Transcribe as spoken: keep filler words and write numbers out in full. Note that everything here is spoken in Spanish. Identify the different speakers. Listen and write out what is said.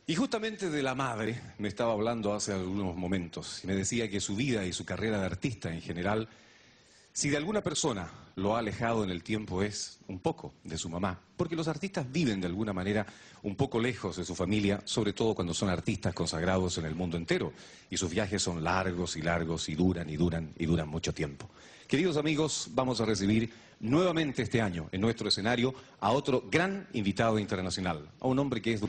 Speaker 1: Y justamente de la madre me estaba hablando hace algunos momentos y me decía que su vida y su carrera de artista en general, si de alguna persona lo ha alejado en el tiempo es un poco de su mamá, porque los artistas viven de alguna manera un poco lejos de su familia, sobre todo cuando son artistas consagrados en el mundo entero, y sus viajes son largos y largos y duran y duran y duran mucho tiempo. Queridos amigos, vamos a recibir nuevamente este año en nuestro escenario a otro gran invitado internacional, a un hombre que es...